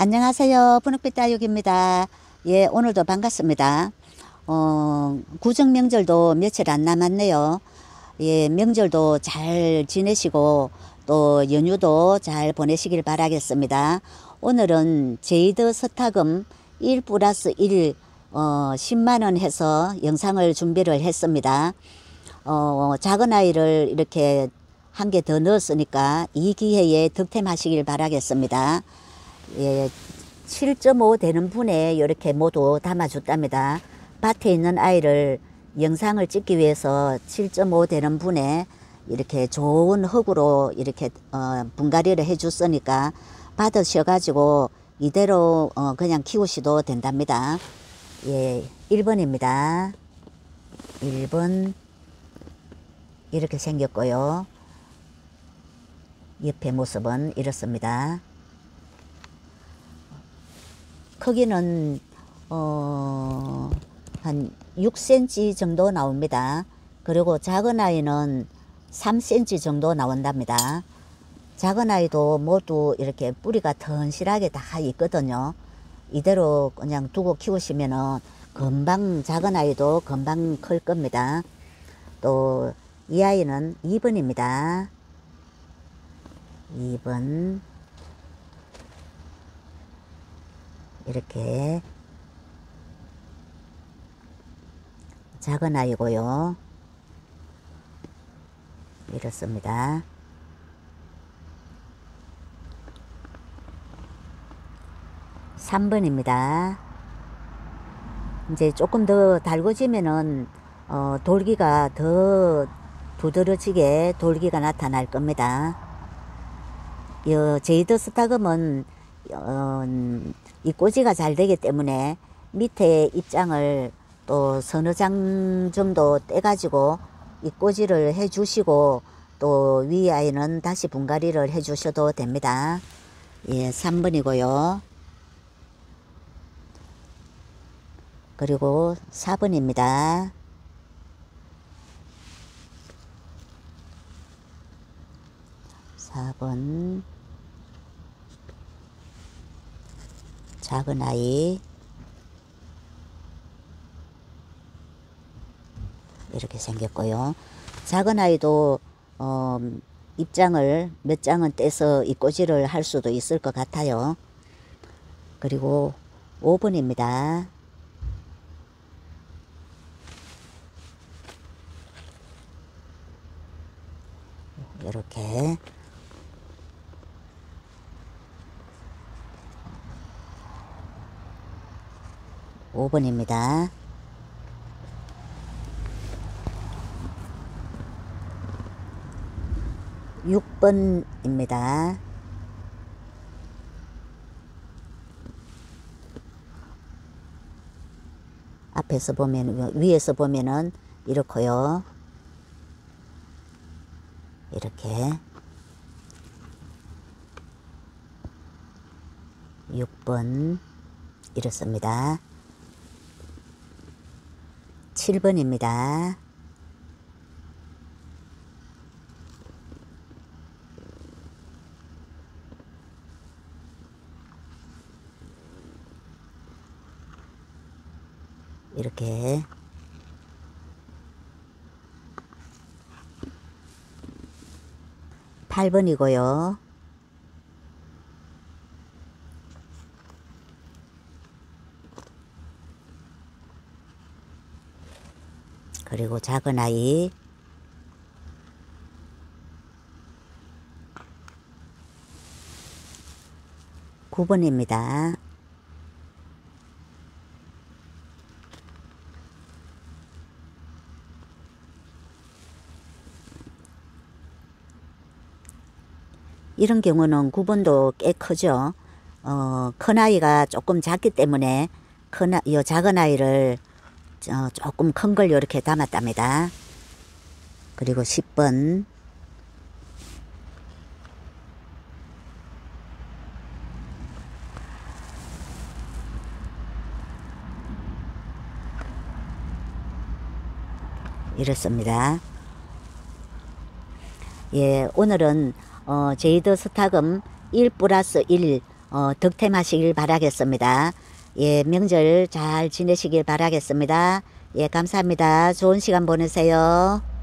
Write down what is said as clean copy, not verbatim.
안녕하세요. 분홍빛 다육입니다. 예, 오늘도 반갑습니다. 구정 명절도 며칠 안 남았네요. 예, 명절도 잘 지내시고 또 연휴도 잘 보내시길 바라겠습니다. 오늘은 제이드 스타금 1 플러스 1 10만원 해서 영상을 준비를 했습니다. 작은 아이를 이렇게 한 개 더 넣었으니까 이 기회에 득템하시길 바라겠습니다. 예, 7.5 되는 분에 이렇게 모두 담아줬답니다. 밭에 있는 아이를 영상을 찍기 위해서 7.5 되는 분에 이렇게 좋은 흙으로 이렇게 분갈이를 해줬으니까 받으셔가지고 이대로 그냥 키우셔도 된답니다. 예, 1번입니다. 1번 이렇게 생겼고요. 옆에 모습은 이렇습니다. 크기는 한 6cm 정도 나옵니다. 그리고 작은 아이는 3cm 정도 나온답니다. 작은 아이도 모두 이렇게 뿌리가 튼실하게 다 있거든요. 이대로 그냥 두고 키우시면은 금방 작은 아이도 금방 클 겁니다. 또 이 아이는 2번입니다. 2번 이렇게 작은 아이고요. 이렇습니다. 3번입니다. 이제 조금 더 달궈지면은 돌기가 더 두드러지게 돌기가 나타날 겁니다. 제이드 스타금은 이 꼬지가 잘 되기 때문에 밑에 입장을 또 서너 장 정도 떼가지고 이 꼬지를 해 주시고 또 위 아이는 다시 분갈이를 해 주셔도 됩니다. 예, 3번이고요. 그리고 4번입니다. 4번 작은 아이 이렇게 생겼고요. 작은 아이도 입장을 몇 장은 떼서 이 꼬지를 할 수도 있을 것 같아요. 그리고 5번입니다. 이렇게 5번입니다. 6번입니다. 앞에서 보면 위에서 보면은 이렇고요. 이렇게 6번 이렇습니다. 7번입니다. 이렇게 8번이고요. 그리고 작은 아이 9번입니다. 이런 경우는 9번도 꽤 크죠. 큰 아이가 조금 작기 때문에 이 작은 아이를 조금 큰 걸 이렇게 담았답니다. 그리고 10번 이렇습니다. 예, 오늘은 제이드 스타금 1 플러스 1 득템하시길 바라겠습니다. 예, 명절 잘 지내시길 바라겠습니다. 예, 감사합니다. 좋은 시간 보내세요.